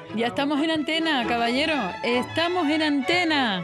Ya estamos en antena, caballero. Estamos en antena.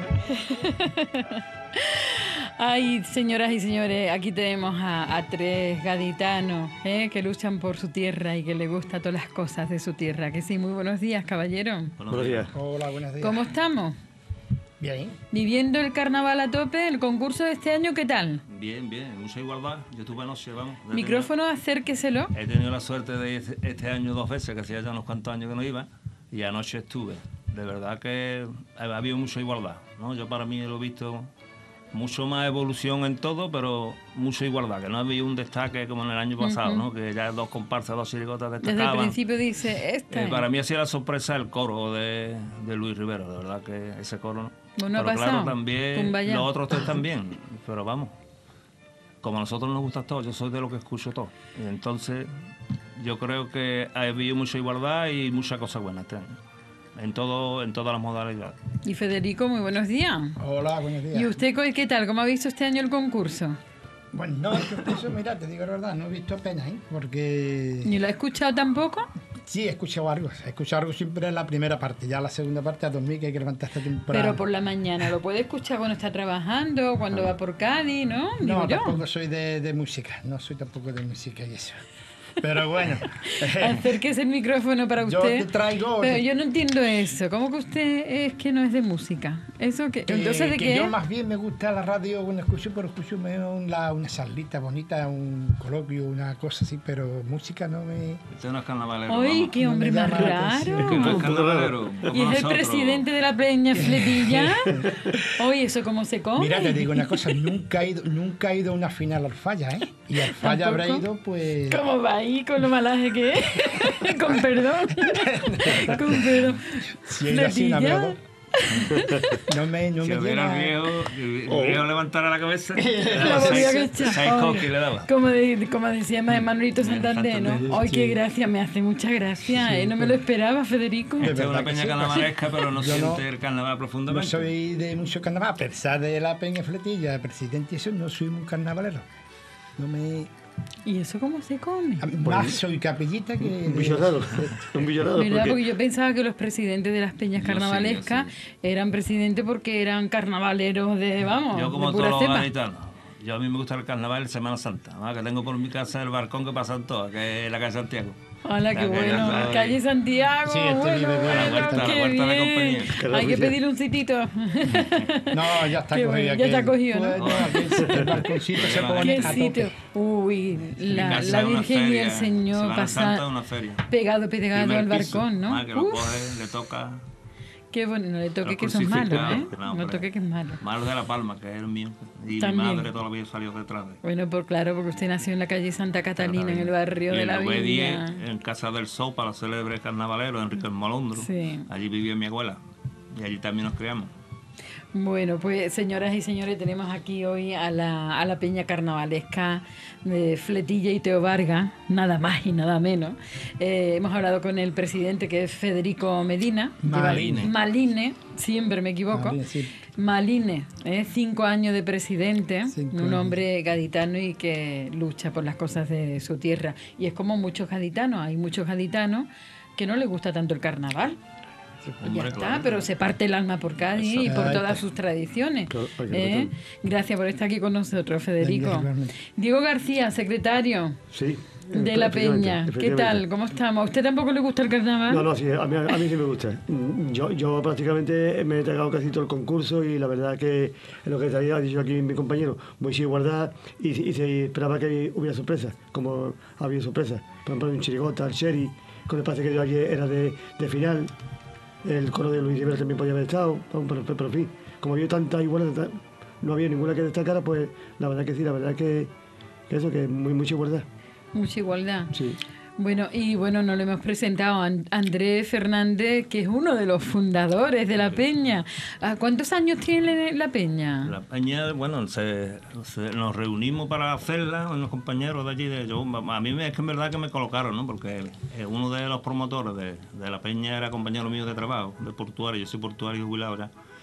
Ay, señoras y señores, aquí tenemos a tres gaditanos que luchan por su tierra y que les gusta todas las cosas de su tierra. Que sí, muy buenos días, caballero. Buenos días. Hola, buenos días. ¿Cómo estamos? Bien. Viviendo el carnaval a tope, el concurso de este año, ¿qué tal? Bien, bien, mucha igualdad. Yo estuve anoche, vamos. Micrófono, acérqueselo. He tenido la suerte de ir este año 2 veces, que hacía ya unos cuantos años que no iba, y anoche estuve. De verdad que ha habido mucha igualdad, ¿no? Yo para mí lo he visto mucho más evolución en todo, pero mucha igualdad, que no ha habido un destaque como en el año pasado, ¿no? Que ya dos comparsas, dos chirigotas destacaban. Desde el principio dice, para mí ha sido la sorpresa el coro de Luis Rivero, de verdad que ese coro, ¿no? Bueno, pero ha claro, también los otros tres también, pero vamos, como a nosotros nos gusta todo, yo soy de lo que escucho todo. Y entonces yo creo que ha habido mucha igualdad y muchas cosas buenas este año. En todas las modalidades. Y Federico, muy buenos días. Hola, buenos días. ¿Y usted qué tal? ¿Cómo ha visto este año el concurso? Bueno, no, eso, mira, te digo la verdad, no he visto apenas, porque... ¿Ni lo ha escuchado tampoco? Sí, he escuchado algo siempre en la primera parte, ya la segunda parte a dormir, que hay que levantarse temprano. Pero por la mañana, ¿lo puede escuchar cuando está trabajando, cuando va por Cádiz, no? No, tampoco soy de música, no soy tampoco de música y eso. Pero bueno. Acérquese el micrófono para usted. Yo te traigo... Pero yo no entiendo eso. ¿Cómo que usted es que no es de música? ¿Eso qué? Entonces, ¿de qué? Yo más bien me gusta la radio, bueno, escucho una charlita bonita, un coloquio, una cosa así, pero música no me... Este no es carnavalero. ¡Ay, qué hombre más raro! Es que no es carnavalero. ¿Y es el presidente de la Peña Fletilla? Oye, ¿eso cómo se come? Mira, te digo una cosa, nunca he ido a una final al Falla, ¿eh? Y al Falla habrá ido, pues... ¿Cómo va ahí con lo malaje que es? Con perdón. Con perdón. Si hay así, no me si hubiera el viejo levantara la cabeza, le daba. Como decía Manolito Santander, ¿no? ¡Ay, qué gracia! Me hace mucha gracia, sí, no me lo esperaba, Federico. Esta es una peña carnavalesca, pero no siente el carnaval profundamente. No soy de mucho carnaval, a pesar de la Peña Fletilla, presidente y eso, no soy un carnavalero. No me... ¿Y eso cómo se come? Más soy capellita que... Un villorado. ¿Verdad? Porque yo pensaba que los presidentes de las peñas carnavalescas eran presidentes porque eran carnavaleros de, vamos, yo como de pura todos cepa. los gaditanos. Yo a mí me gusta el carnaval de Semana Santa, ¿no? Que tengo por mi casa el balcón que pasan todas, que es la calle Santiago. ¡Hola, qué bueno! Calle Santiago, sí, bueno, la vuelta de compañía. Hay que pedirle un sitito. No, ya está cogido. Ya está cogido, ¿no? El balconcito se pone a tope. Uy, la Virgen y el Señor pasan pegado al balcón, ¿no? Que lo coge, le toca... Qué bueno, no le toque que son malos, ¿eh? No toque que es malo. Malo de La Palma, que es el mío. Y también. Mi madre todavía salió detrás de él. Bueno, claro, porque usted nació en la calle Santa Catalina, en el barrio de la Villa. En Casa del Sol, para los célebres carnavaleros, Enrique el Molondro. Sí. Allí vivía mi abuela. Y allí también nos criamos. Bueno, pues señoras y señores, tenemos aquí hoy a la peña carnavalesca de Fletilla y Teo Vargas, nada más y nada menos. Hemos hablado con el presidente, que es Federico Medina. Maline, siempre me equivoco. Maline, 5 años de presidente, un hombre gaditano y que lucha por las cosas de su tierra. Y es como muchos gaditanos, hay muchos gaditanos que no les gusta tanto el carnaval. Hombre, ya está, claro, pero se parte el alma por Cádiz y por todas sus tradiciones. Gracias por estar aquí con nosotros, Federico. Diego García, secretario de la Peña. ¿Qué tal? ¿Cómo estamos? ¿A usted tampoco le gusta el carnaval? No, sí, a mí sí me gusta. Yo prácticamente me he tragado casi todo el concurso y la verdad que en lo que ha dicho aquí mi compañero, muy sin igualdad y se esperaba que hubiera sorpresas, como ha habido sorpresas. Por ejemplo, un chirigota, el Sherry, con el pase que yo ayer era de final. El coro de Luis Rivera también podía haber estado, pero en fin, como había tanta igualdad, no había ninguna que destacara, pues la verdad que sí, la verdad que eso, que mucha igualdad. Mucha igualdad. Sí. Bueno, no le hemos presentado a Andrés Fernández, que es uno de los fundadores de la Peña. ¿Cuántos años tiene la Peña? La Peña, bueno, nos reunimos para hacerla, unos compañeros de allí. A mí es que en verdad que me colocaron, ¿no? Porque uno de los promotores de la Peña era compañero mío de trabajo, de portuario. Yo soy portuario jubilado ya.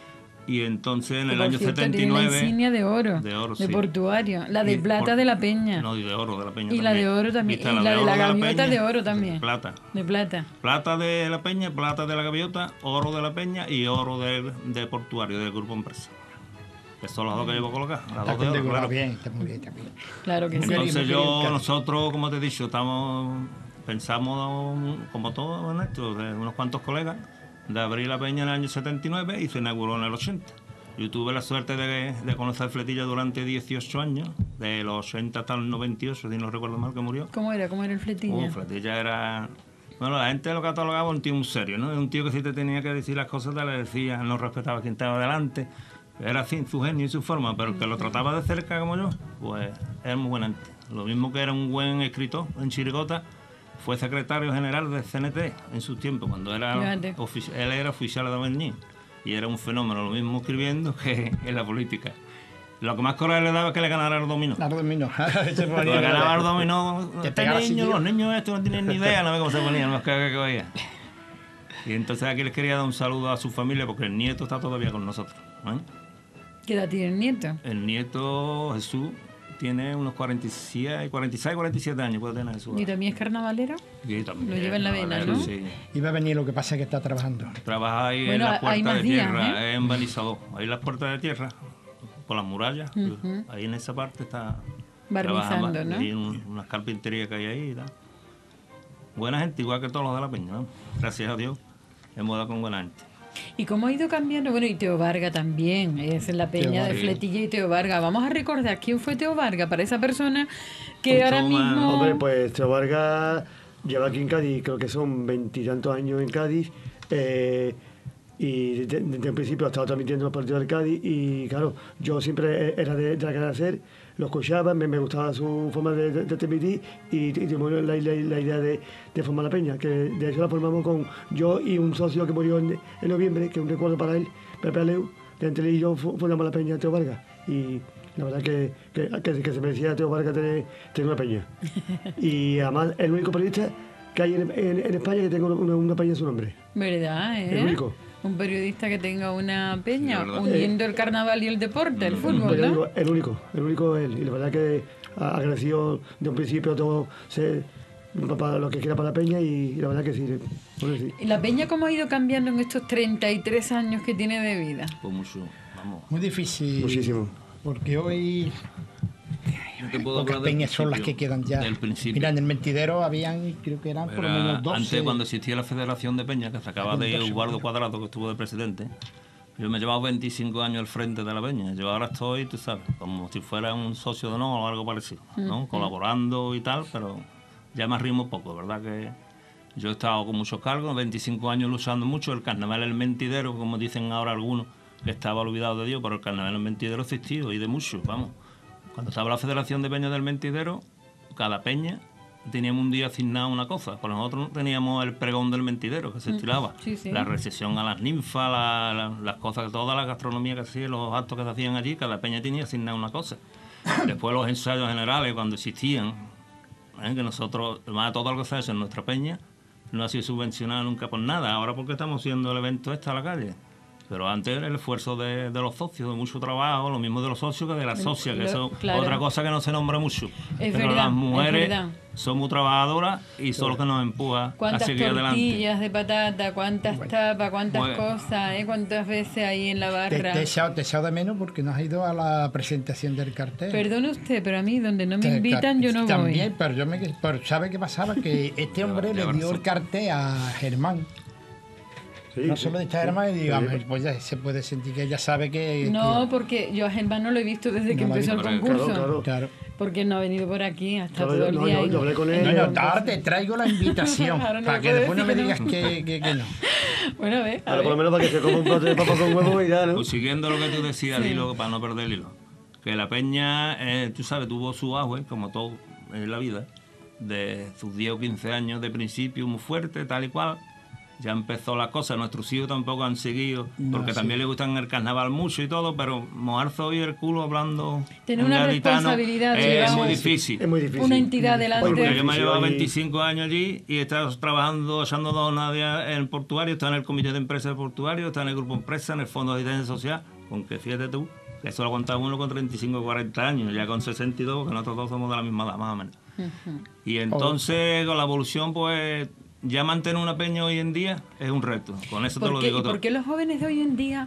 Y entonces en Que, el por año cierto, tiene 79... la insignia de oro, sí. portuario. La de Y plata de la Peña. No, y de oro de la Peña Y también. la de oro también. ¿Viste? Y la de oro la gaviota Peña, de oro también. Plata. De plata. Plata de la Peña, plata de la gaviota, oro de la Peña y oro de portuario, del grupo empresa. Que son las dos que llevo colocadas. Las Está dos de oro, condecorado claro. bien, está muy bien también. Claro que sí. Entonces Muy querido, nosotros, como te he dicho, pensamos, como todos en esto, de unos cuantos colegas, de abrir la Peña en el año 79 y se inauguró en el 80. Yo tuve la suerte de conocer Fletilla durante 18 años, de los 80 hasta el 98, si no recuerdo mal, que murió. ¿Cómo era el Fletilla? Fletilla era... Bueno, la gente lo catalogaba un tío muy serio, ¿no? Un tío que si te tenía que decir las cosas te le decía, no respetaba a quien estaba delante. Era así, su genio y su forma, pero el que lo trataba de cerca como yo, pues era muy buena gente. Lo mismo que era un buen escritor en Chirigota, fue secretario general del CNT en su tiempo, cuando él era oficial de Avenida. Y era un fenómeno, lo mismo escribiendo que en la política. Lo que más coraje le daba es que le ganara el dominó. El dominó. Le ganaba el dominó. Los niños estos no tienen ni idea, no ve cómo se ponían, los que oía. Y entonces aquí les quería dar un saludo a su familia porque el nieto está todavía con nosotros. ¿Qué edad tiene el nieto? El nieto Jesús tiene unos 46, 47 años, puede tener Jesús. ¿Y también es carnavalero? Y también, Lo lleva en la vena, ¿no? Sí. Iba a venir, lo que pasa es que está trabajando. Trabaja ahí Bueno, en las hay puertas más de días, tierra, en Balizador. Ahí en las puertas de tierra, por las murallas. Ahí en esa parte está barnizando, ¿no? Hay unas carpinterías que hay ahí y tal. Buena gente, igual que todos los de la Peña, ¿no? Gracias a Dios, hemos dado con buena gente. ¿Y cómo ha ido cambiando? Bueno, y Teo Varga también, es en la Peña de Fletilla y Teo Varga. Vamos a recordar quién fue Teo Varga para esa persona que Mucho ahora más. mismo... Hombre, pues Teo Varga lleva aquí en Cádiz, creo que son 20 y tantos años en Cádiz, y desde el principio ha estado transmitiendo los partidos del Cádiz, y claro, yo siempre era de la cadena SER, lo escuchaba, me gustaba su forma de transmitir, y tuvimos la idea de formar la Peña, que de hecho la formamos con yo y un socio que murió en noviembre, que es un recuerdo para él, Pepe Aleu, que entre él y yo formamos la Peña Teo Varga, y la verdad que se merecía Teo Varga tener una peña. Y además el único periodista que hay en España que tenga una peña en su nombre. ¿Verdad? El único. Un periodista que tenga una peña, Sí, uniendo el carnaval y el deporte, el fútbol, ¿no? El único es él. Y la verdad que agradeció de un principio todo para lo que quiera para la peña, y la verdad que sí. Sí. ¿Y la peña cómo ha ido cambiando en estos 33 años que tiene de vida? Pues mucho, vamos. Muy difícil. Muchísimo. Porque hoy Yo te puedo pocas hablar del peñas son las que principio, quedan ya. del principio. Mira, en el Mentidero habían, creo que eran por lo menos 12. Antes, cuando existía la Federación de Peña, que se acaba de Eduardo Cuadrado, que estuvo de presidente, yo me he llevado 25 años al frente de la Peña. Yo ahora estoy, tú sabes, como si fuera un socio de honor o algo parecido, ¿no? Colaborando y tal, pero ya me arrimo poco, ¿verdad? Que yo he estado con muchos cargos, 25 años luchando mucho. El carnaval El Mentidero, como dicen ahora algunos, que estaba olvidado de Dios, pero el carnaval El Mentidero existió, y de mucho, vamos. Cuando estaba la Federación de Peñas del Mentidero, cada peña teníamos un día asignado una cosa. Por nosotros teníamos el pregón del Mentidero, que se estilaba. Sí, sí. La recepción a las ninfas, las cosas, toda la gastronomía que hacía, los actos que se hacían allí, cada peña tenía asignada una cosa. Después los ensayos generales, cuando existían, que nosotros, además todo lo que se hace en nuestra peña, no ha sido subvencionado nunca por nada. Ahora porque estamos haciendo el evento a la calle. Pero antes el esfuerzo de los socios, de mucho trabajo, lo mismo de los socios que de las socias, que eso es otra cosa que no se nombra mucho. Es Pero verdad, las mujeres es verdad. son muy trabajadoras y son los que nos empujan a ¿Cuántas seguir adelante. tortillas de patata, cuántas tapas, cuántas Bueno. cosas, cuántas veces ahí en la Te barra? he echado de menos porque no has ido a la presentación del cartel. Perdone usted, pero a mí donde no me El invitan yo no También, voy. pero ¿sabe qué pasaba? Que este hombre le dio el cartel a Germán. Sí, No sí, solo de esta sí. Germán, y digamos, Sí. pues ya se puede sentir que ella sabe que... No, porque yo a Germán no lo he visto desde que No lo he empezó el visto. concurso. Claro. Claro. Porque no ha venido por aquí, ha estado Claro, todo el no, día yo ahí. hablé con él. No, ahora te traigo la invitación, Ahora no para me que puedes después no me decir digas que que no. Bueno, a ver, a Ahora por lo ver. menos para que se coma un plato de papa con huevo y ya, ¿no? Pues siguiendo lo que tú decías, Sí. Lilo, para no perder el hilo, que la peña, tú sabes, tuvo su auge, como todo en la vida, de sus 10 o 15 años de principio muy fuerte, tal y cual. Ya empezó la cosa, nuestros hijos tampoco han seguido, porque sí. también les gustan el carnaval mucho y todo, pero mojarse hoy el culo hablando Tiene un una gaditano responsabilidad, es digamos. muy difícil. Es muy difícil. Una entidad delante. Muy Porque yo difícil. me he llevado Hoy- 25 años allí y he estado trabajando, echando 2 días en el portuario, está en el comité de empresa del portuario, está en el grupo empresa, en el fondo de asistencia social, con que fíjate tú, que eso lo aguantaba uno con 35 o 40 años, ya con 62, que nosotros dos somos de la misma edad, más o menos. Y entonces, con la evolución, pues, ya mantener una peña hoy en día es un reto. Con eso te lo digo todo. ¿Por qué los jóvenes de hoy en día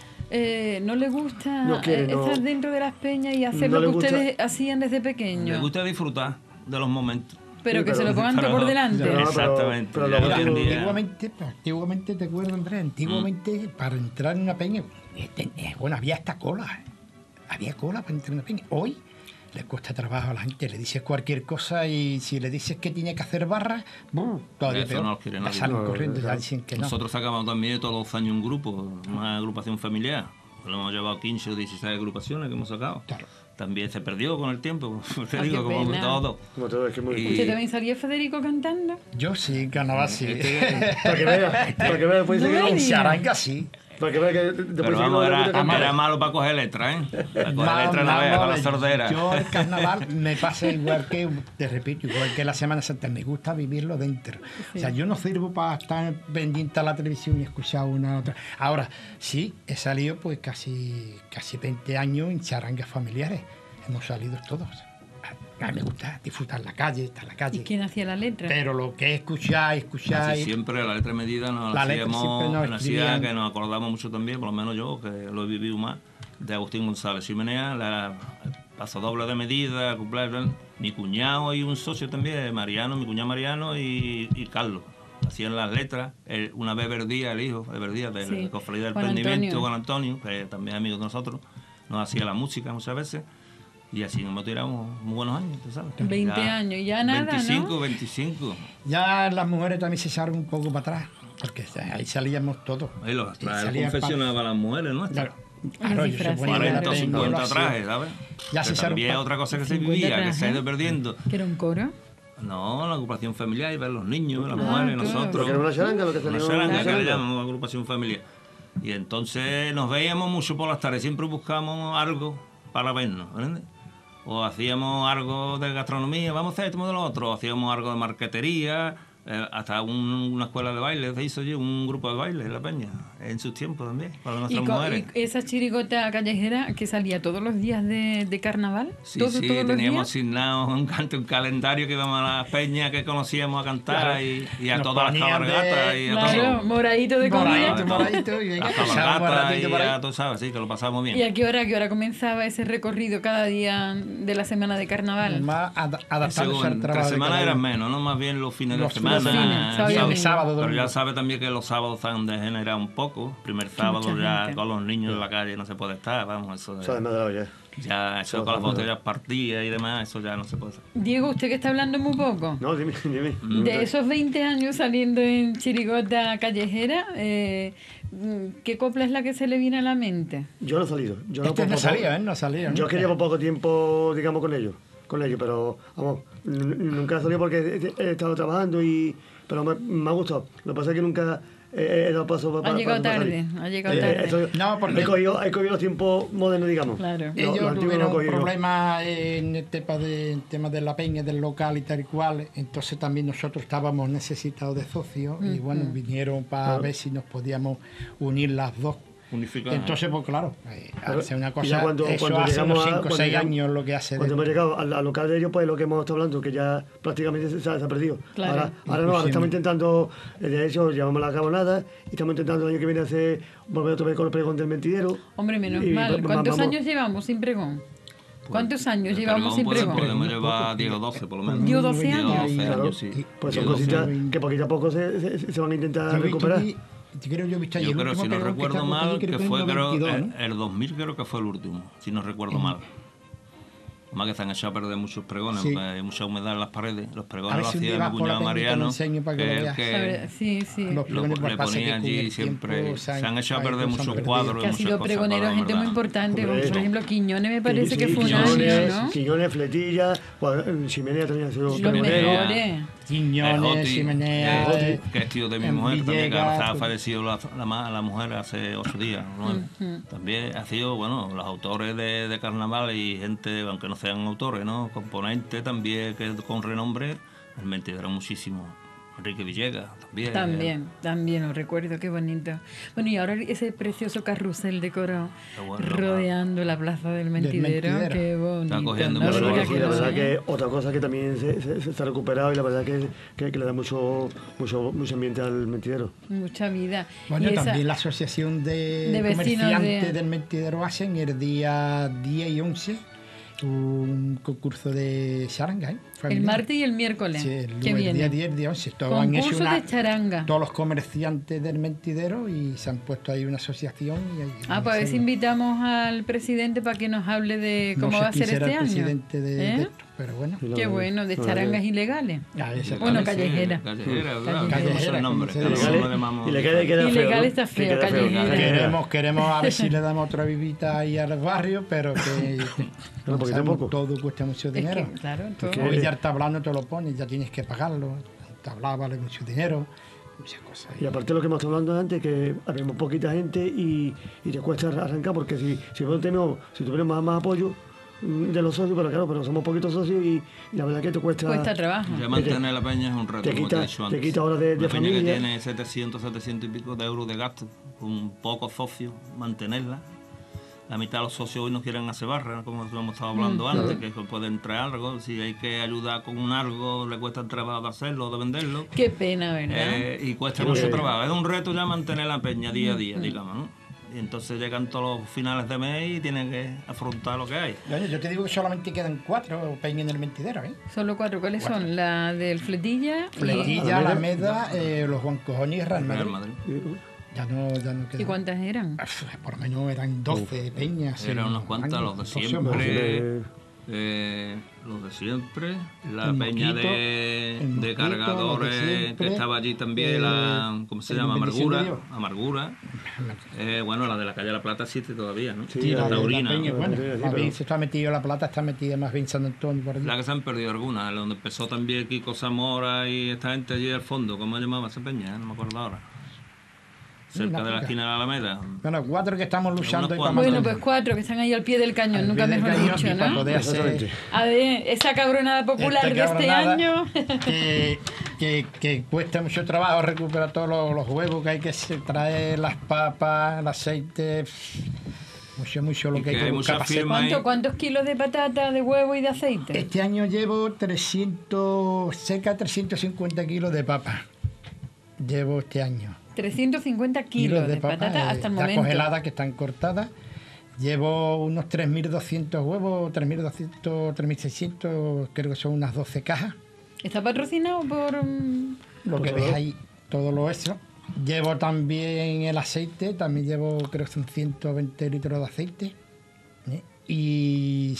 no les gusta estar dentro de las peñas y hacer lo que ustedes hacían desde pequeños? Les gusta disfrutar de los momentos. Pero que se lo pongan todo por delante. Exactamente. Pero Antiguamente, te acuerdas, Andrés, antiguamente para entrar en una peña, bueno, había hasta cola. Había cola para entrar en una peña. Hoy le cuesta trabajo a la gente, le dices cualquier cosa y si le dices que tiene que hacer barras, todavía Eso peor. no lo quiere nadie. Salen corriendo, ya dicen que no. Nosotros sacamos también todos los años un grupo, una agrupación familiar. Lo hemos llevado 15 o 16 agrupaciones que hemos sacado. Claro. También se perdió con el tiempo, te Ay, digo, qué como pena. todo. Como todo, es que muy... ¿Usted también salía, Federico, cantando? Yo sí, carnaval sí. Para que vea, después No seguir... me En digas. charanga sí. Para que vea que después Pero seguir vamos, con la era malo para coger letras, ¿eh? Para coger letras no veas, con la sordera. Yo el carnaval me pasa igual que, te repito, igual que la Semana Santa, me gusta vivirlo dentro. Sí. O sea, yo no sirvo para estar pendiente a la televisión y escuchar una otra. Ahora, sí, he salido pues casi 20 años en charangas familiares. Hemos salido todos. A mí me gusta disfrutar la calle, estar en la ¿Y calle. quién hacía la letra? Pero lo que es escuchar, Casi siempre la letra medida nos la La letra siempre hacíamos, nos nos hacía escribían. que nos acordamos mucho también, por lo menos yo, que lo he vivido más, de Agustín González Chimenea, el paso doble de medida, cumpleaños, mi cuñado y un socio también, Mariano, mi cuñado Mariano y Carlos. Hacían las letras, una vez Verdía, el hijo de Verdía, de Sí, la Cofradía del Juan Prendimiento, Antonio. Juan Antonio, que también es amigo de nosotros, nos hacía la música muchas veces. Y así hemos tirado muy buenos años, tú sabes. 20 años, ya nada, 25, ¿no? 25. Ya las mujeres también se echaron un poco para atrás, porque ahí salíamos todos. Ahí los trajes salía confesionaba a las mujeres nuestras. Claro, yo se disfraces. ponía 40 o la 50 así. trajes, ¿sabes? Ya Que se echaron también es pa- otra cosa que se 50 vivía, que trajes. se ha ido perdiendo. ¿Que era un coro? No, la agrupación familiar, y ver los niños, las Ah, mujeres, claro. nosotros. Porque era una charanga lo que Una salió. charanga, que charanga. le llamamos agrupación familiar. Y entonces nos veíamos mucho por las tardes, siempre buscábamos algo para vernos, ¿entiendes? O hacíamos algo de gastronomía, vamos a hacer esto, de lo otro, o hacíamos algo de marquetería, hasta una escuela de baile, se hizo allí un grupo de baile en la peña, en sus tiempos también, para nuestras mujeres. ¿Y esa chirigota callejera que salía todos los días de carnaval? Sí, ¿Todos sí, los teníamos días? asignado un calendario que íbamos a las peñas que conocíamos a cantar Claro. y a Nos todas las ponían de- cabalgatas y a Claro, todo. moradito de comida. Moradito, y venga, Las pues, cabalgatas moradito y por ahí. ya tú sabes, sí, que lo pasamos bien. ¿Y a qué hora comenzaba ese recorrido cada día de la semana de carnaval? Más adaptándose Según, al entre trabajo. de semana cada eran uno. menos, no más bien los fines de Los semana. fines, sábado y domingo. sábado, Pero domingo. ya sabe también que los sábados se han degenerado un poco. Primer sábado mucha ya gente. con los niños en la calle no se puede estar, vamos, eso Se ha desmadrado ya. ya eso con las botellas partidas y demás, eso ya no se puede hacer. Diego, usted que está hablando muy poco. No, dime. De esos 20 años saliendo en chirigota callejera, ¿qué copla es la que se le viene a la mente? Yo no he salido. Yo no, Este no por- salía, ¿eh? No salía. Yo ¿no? quería por poco tiempo, digamos, con ellos, pero vamos, nunca he salido porque he estado trabajando pero me ha gustado. Lo que pasa es que nunca he dado paso para Ha llegado para tarde, salir. ha llegado tarde. No, porque- he cogido los tiempos modernos, digamos. Claro. Los Ellos antiguos no tuvieron cogí yo. problemas en el tema de la peña, del local y tal y cual. Entonces también nosotros estábamos necesitados de socios y bueno, vinieron para ver si nos podíamos unir las dos. Unificar. Entonces, pues claro, hace una Y cosa, ya cuando eso hace llegamos unos a- 5 o cuando 6 llegamos- años lo que hace. Cuando hemos llegado al local de ellos, pues lo que hemos estado hablando, que ya prácticamente se ha perdido. Claro. Ahora estamos intentando, de hecho, llevamos la cabonada y estamos intentando el año que viene hacer, volver otra vez con el pregón del mentidero. Hombre, menos Y mal. ¿Cuántos vamos- años llevamos sin pregón? Pues, ¿Cuántos años el llevamos sin pregón pregón? Podemos llevar 10 o 12 por lo menos. Dio 12 Dio años. 12 Claro, años, sí. pues son 10, 12 cositas años. que poquito a poco se van a intentar Yo he visto recuperar. allí- yo he visto allí Yo el creo, último si no pregón recuerdo está mal, allí, que en fue el 92, ¿no? el 2000 creo que fue el último, si no recuerdo mal. Más que se han echado a perder muchos pregones, Sí. porque hay mucha humedad en las paredes. Los A pregones ver lo si un día hacía vas mi por la cuñado peñita, te lo Mariano, enseño para que que lo es el veas. que Sí, sí. Los lo, pregones, pues, le pasa que ponía con allí el siempre. tiempo Se han echado a perder se han muchos perdido. cuadros. Que ha muchas sido cosas, pregonero, para la gente muy verdad. importante. Como Hombre, por ejemplo, Quiñones me parece que Sí, fue un Quiñones, año, ¿no? Quiñones, Fletilla, Ximenea también ha sido Los Ximenea. mejores. Quiñones, Joti, Ximenea, que es tío de mi en mujer también, que Villegas, ha fallecido la mujer hace 8 días. ¿no? También ha sido, bueno, los autores de carnaval y gente, aunque no sean autores, ¿no? Componentes también que con renombre, el mentidero muchísimo. Enrique Villegas también. También lo recuerdo, qué bonito. Bueno, y ahora ese precioso carrusel decorado Qué bueno, rodeando la plaza del Mentidero, Mentidero. qué bonito. Está cogiendo No mucho diga valor. que Sí, la no, verdad ¿eh? que otra cosa que también se ha recuperado y la verdad que le da mucho ambiente al mentidero. Mucha vida. Bueno, Y esa- también la asociación de vecinos comerciantes de- del Mentidero hacen el día 10 y 11 un concurso de charanga, ¿eh? el Familiar. martes y el miércoles. Sí, ¿Qué el día viene? 10 y el día 11. Todos han hecho Concurso de charanga. todos los comerciantes del Mentidero y se han puesto ahí una asociación. Y ahí Ah, pues a ver si invitamos al presidente para que nos hable de cómo no va a sé ser quién será este el año. presidente de ¿Eh? esto, pero bueno. Sí, la Qué verdad- bueno, de la verdad charangas que- ilegales. Ya, esa Bueno, parece. callejera. Callejera, ¿verdad? Callejera. No sé el nombre, Sí, cada sí. uno le llamamos Ilegal queda feo, Ilegal ¿no? está feo, Que queda callejera. Queremos a ver si le damos otra vivita ahí al barrio, pero que No, poquito a sabemos, poco. todo cuesta mucho Es dinero. que, claro, todo. que- Hoy ya el tablado no te lo pones, ya tienes que pagarlo. El tablado vale mucho dinero, muchas cosas. Y aparte de lo que hemos estado hablando antes, que habemos poquita gente y te cuesta arrancar, porque si tuviéramos más apoyo de los socios, pero somos poquitos socios y la verdad que te Cuesta trabajo. Ya mantener la peña es un reto, te como quita- te he dicho te antes. quita horas de Una peña familia. que tiene 700 y pico de euros de gasto, con pocos socios, mantenerla. La mitad de los socios hoy no quieren hacer barra, como hemos estado hablando antes, que puede entrar algo. Si hay que ayudar con un algo, le cuesta el trabajo de hacerlo, de venderlo. Qué pena, ¿verdad? Y cuesta mucho trabajo. Es un reto ya mantener la peña día a día, digamos, ¿no? Y entonces llegan todos los finales de mes y tienen que afrontar lo que hay. Oye, yo te digo que solamente quedan 4 peñas en el Mentidero, ¿eh? Solo 4. ¿Cuáles son? La del Fletilla. Fletilla, Alameda, los Juan Cojones y Real Real Madrid. Madrid. Ya no quedan. ¿Y cuántas eran? Por lo menos eran 12 peñas. Eran en unos cuantos, años, los de 12 siempre. más. Los de siempre, la El peña Mosquito, de el Mosquito, cargadores los de siempre, que estaba allí también, ¿cómo se el llama? Bendición de Amargura. Dios. Amargura. Bueno, la de la calle La Plata existe todavía, ¿no? Sí, Sí, la la de- Taurina. Taurina. Bueno, Sí, más pero- bien se está metido La Plata, está metida más bien San Antonio por allí. La que se han perdido algunas, donde empezó también Kiko Zamora y esta gente allí al fondo, ¿cómo se llamaba esa peña? No me acuerdo ahora. Cerca de la esquina de la Alameda. Bueno, 4 que estamos luchando Unos y para cuantos. Bueno, pues 4 que están ahí al pie del cañón, Al nunca pie del mejor cañón, dicho, y para ¿no? poder hacer Exactamente. A ver, esa cabronada popular esta de este cabronada año. que cuesta mucho trabajo recuperar todos los huevos que hay que traer, las papas, el aceite, mucho lo Y que hay que que hay buscar mucha para hacer. firma ahí. ¿Cuántos kilos de patata, de huevo y de aceite? Este año llevo cerca de 350 kilos de papa. Llevo este año. 350 kilos de patata hasta el ya momento. congeladas que están cortadas. Llevo unos 3.200 huevos, 3.200, 3.600, creo que son unas 12 cajas. ¿Está patrocinado por...? Lo que ves ahí, todo lo eso. Llevo también el aceite, también llevo creo que son 120 litros de aceite, ¿eh? Y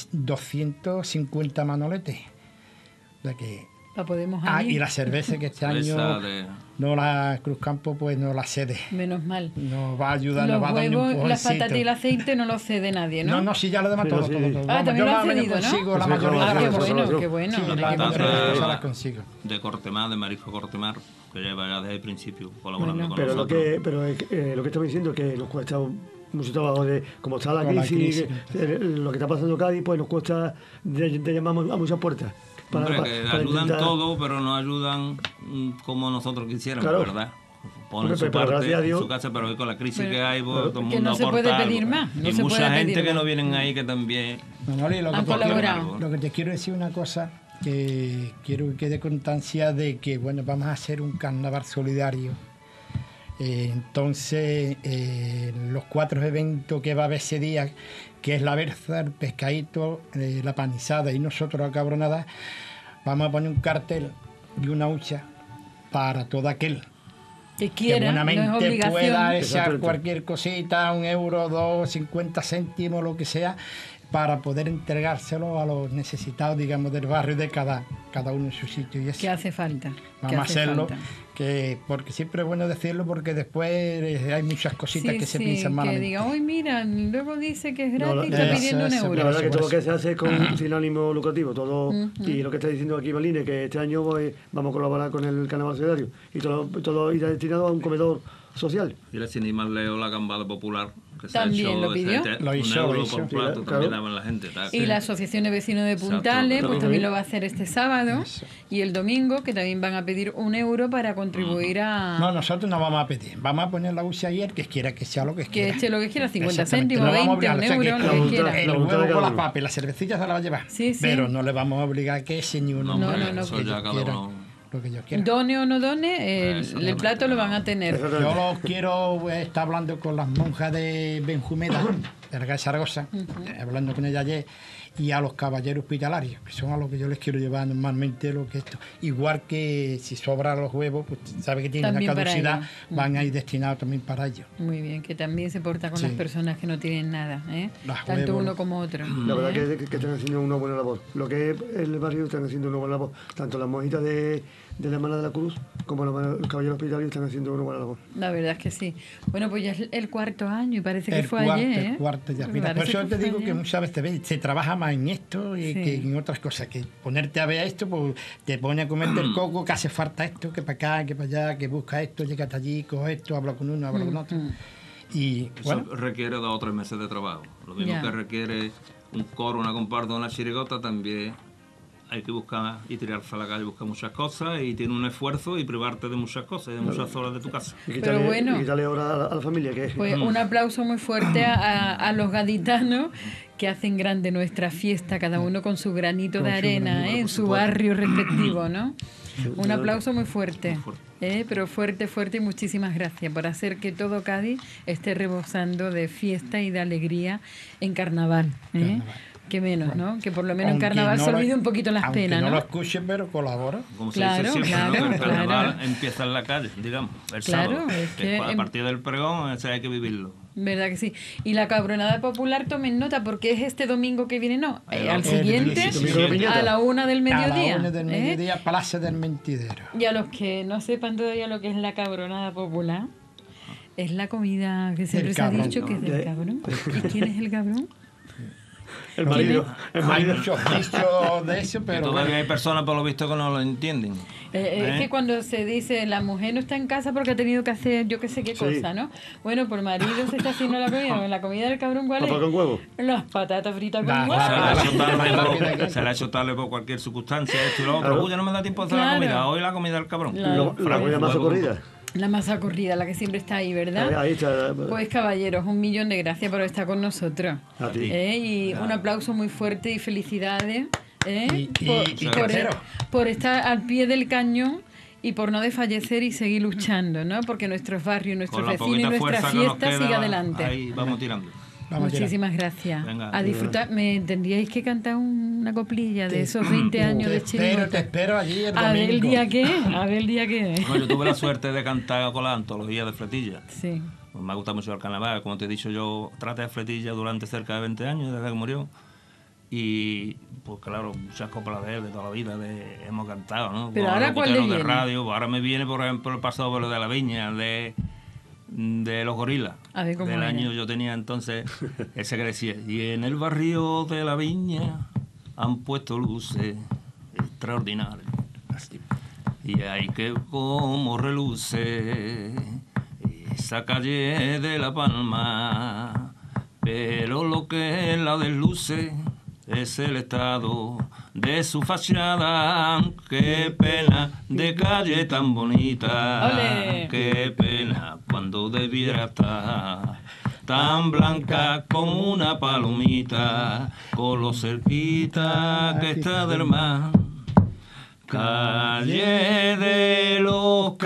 250 manoletes. O sea que... Para poder mojar. y la cerveza que este Esa año de- no la Cruz Campo pues no la cede. Menos mal. Nos va a ayudar, Los nos va a dar un huevos, las empujoncito. patatas y el aceite no los cede nadie, ¿no? No, sí, ya lo demás Sí, todo, sí. todo. Ah, Vamos, también yo lo más han o menos cedido, ¿no? consigo la Sí, mayoría. Ah, qué Eso, bueno, eso. qué bueno. Sí, Mira la qué mayoría bueno. de las cosas Patata las consigo. de Cortemar, de Marisco Cortemar, que lleva ya desde el principio colaborando Bueno. con Pero nosotros. lo que estamos diciendo es que nos cuesta mucho trabajo de como está la Con la crisis, crisis. lo que está pasando en Cádiz, pues nos cuesta de llamar a muchas puertas. Hombre, que ayudan intentar- todo, pero no ayudan como nosotros quisiéramos, Claro. ¿verdad? Ponen Hombre, su pero parte gracias a en Dios- su casa, pero hoy con la crisis Pero- que hay, pues, todo el que mundo no se aporta puede algo. pedir más, no y se mucha puede gente pedir que más. no vienen ahí que también... Manoli, lo que Han te quiero- colaborado. Lo que te quiero decir una cosa que quiero que quede constancia de que bueno, vamos a hacer un carnaval solidario. Entonces, los 4 eventos que va a haber ese día, que es la berza, el pescadito, la panizada y nosotros la cabronada, vamos a poner un cartel y una hucha para todo aquel Que que quiera, no es buenamente obligación. pueda echar Exactamente. cualquier cosita, 1 euro, 2, 50 céntimos, lo que sea, para poder entregárselo a los necesitados, digamos, del barrio de cada uno en su sitio. Y eso Que hace falta. que vamos a hace hacerlo, falta. porque siempre es bueno decirlo, porque después hay muchas cositas Sí, que se sí, piensan que malamente. diga, uy, mira, luego dice que es No, gratis, no, está eso, pidiendo un eso, euro. La verdad que todo lo Por que se hace con sin ánimo lucrativo, todo y lo que está diciendo aquí Malines, que este año vamos a colaborar con el Carnaval Solidario y todo irá destinado a un comedor social. Mira, sin ir más lejos, la gambada popular, que También se ha hecho lo pidió. Lo hizo, un euro lo hizo. por plato, Claro. también daban la gente. tal. Y la Asociación de Vecinos de Exacto. Puntales, pues También. también lo va a hacer este sábado. Eso. Y el domingo, que también van a pedir 1 euro para contribuir a... No, nosotros no vamos a pedir. Vamos a poner la UCI ayer, que quiera que sea lo que que quiera. eche lo que quiera, 50 Exactamente, céntimos, no vamos a 20, 1 obligarlo. O sea, euro, que lo que la quiera. voluntad- el la voluntad de huevo cada con la uno. papa y la cervecilla se la va a llevar. Sí, sí. Pero no le vamos a obligar a que ese ni uno. No, no, eso que ya yo cada quiera, uno. lo que yo quiera. Done o no done, el Exactamente. plato lo van a tener. Exactamente. Yo lo quiero estar hablando con las monjas de Benjumeda, de la calle Zaragoza, hablando con ella ayer, y a los caballeros hospitalarios, que son a los que yo les quiero llevar normalmente lo que esto. Igual que si sobra los huevos, pues sabe que tienen También una para caducidad, ellos. van a ir destinados también para ellos. Muy bien, que también se porta con Sí. las personas que no tienen nada, ¿eh? Las Tanto huevos. uno como otro. La verdad ¿eh? que están haciendo una buena labor. Lo que es el barrio están haciendo una buena labor. Tanto las monjitas de la Hermana de la Cruz como los caballeros hospitalarios están haciendo una buena labor. La verdad es que sí. Bueno, pues ya es el 4º año y parece que El fue cuarto, ayer, ¿eh? el cuarto ya. Me Mira, por parece eso te fue digo que ayer. muchas veces se trabaja más en esto y Sí. que en otras cosas. Que ponerte a ver esto, pues te pone a comerte el coco, que hace falta esto, que para acá, que para allá, que busca esto, llega hasta allí, coge esto, habla con uno, habla con otro. Y Eso bueno, requiere 2 o 3 meses de trabajo. Lo mismo Ya. que requiere un coro, una comparsa, una chirigota, también hay que buscar y tirarse a la calle, buscar muchas cosas y tiene un esfuerzo y privarte de muchas cosas, y de muchas horas de tu casa. Y Pero bueno. y quitarle hora a la familia, que es. Pues un aplauso muy fuerte a los gaditanos que hacen grande nuestra fiesta, cada uno con su granito de arena, ¿eh? En su barrio respectivo, ¿no? Un aplauso muy fuerte, pero fuerte, fuerte, y muchísimas gracias por hacer que todo Cádiz esté rebosando de fiesta y de alegría en carnaval. ¿eh? Que menos, ¿no? Que por lo menos en aunque carnaval no se lo- olvide un poquito las aunque penas, no ¿no? lo escuchen, pero colabora. Como Claro, se dice siempre, claro, ¿no? Que el carnaval claro. empieza en la calle, digamos, el Claro, sábado. es que a partir del pregón, ese hay que vivirlo. ¿Verdad que sí? Y la cabronada popular, tomen nota, porque es este domingo que viene, no, El al otro. siguiente, El domingo de piñata. a la 1 del mediodía. A la 1 del ¿eh? mediodía, Palacio del Mentidero. Y a los que no sepan todavía lo que es la cabronada popular, es la comida que siempre Del se ha cabrón, dicho que es ¿no? del cabrón. ¿Y quién es el cabrón? El marido. El Hay marido. muchos dichos de eso, Que pero todavía bueno. hay personas, por lo visto, que no lo entienden. Es que cuando se dice la mujer no está en casa porque ha tenido que hacer yo qué sé qué Sí. cosa, ¿no? Bueno, por marido se está haciendo la comida. La comida del cabrón, ¿cuál es? Papá con huevo. Las patatas fritas con Nah, huevo. Se le ha hecho Ah, tarde ah, se le ha hecho tarde por cualquier circunstancia, esto y lo otro. Claro. Uy, ya no me da tiempo a hacer Claro. la comida. Hoy la comida del cabrón. Claro. La comida más Huevo. socorrida. La masa corrida, la que siempre está ahí, ¿verdad? Ahí está. Pues caballeros, 1.000.000 de gracias por estar con nosotros. A ti. Y un aplauso muy fuerte y felicidades Y por, tercero. por estar al pie del cañón y por no desfallecer y seguir luchando, ¿no? Porque nuestros barrios, nuestros Con la vecinos y poquita nuestra fuerza que nos fiesta sigue queda, adelante. ahí vamos tirando. Vamos a tirar. Muchísimas gracias. Venga. A disfrutar. ¿Me tendríais que cantar una coplilla de esos 20 años de Te chirigota? espero allí el A ver el domingo. día que es, a ver el día que es. Bueno, yo tuve la suerte de cantar con la antología de Fletilla. Sí. Pues me ha gustado mucho el carnaval. Como te he dicho, yo traté de Fletilla durante cerca de 20 años, desde que murió. Y, pues claro, muchas coplas de él, de toda la vida, hemos cantado, ¿no? Pero Con ahora, ¿cuál le locuteros de viene? radio. Ahora me viene, por ejemplo, el pasado vuelo de la viña, de los gorilas. A ver cómo Del era. año yo tenía entonces ese que decía, y en el barrio de la viña han puesto luces extraordinarias. Así. Y hay que como reluce esa calle de La Palma, pero lo que la desluce es el estado de su fachada. Qué pena de calle tan bonita, ¡Ole! qué pena cuando debiera estar tan blanca como una palomita, con lo cerquita que está del mar. Calle de los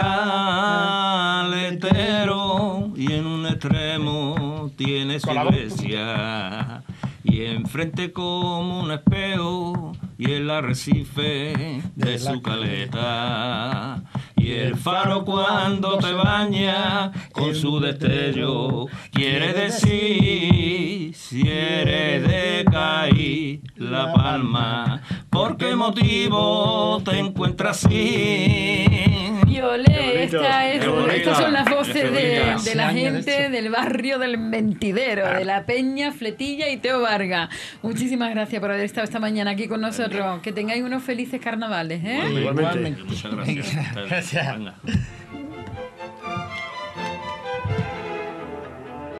caleteros, y en un extremo tiene su iglesia, y enfrente como un espejo, y el arrecife de su caleta, y el faro cuando te baña con su destello, quiere decir si eres de Cádiz, La Palma. ¿Por qué motivo te encuentras así? Y olé, estas son las voces Qué bonita. de la Años de gente hecho. del barrio del Mentidero, de la Peña, Fletilla y Teo Vargas. Muchísimas gracias por haber estado esta mañana aquí con nosotros. Que tengáis unos felices carnavales, ¿eh? Igualmente. Igualmente. Muchas gracias. Gracias. Venga.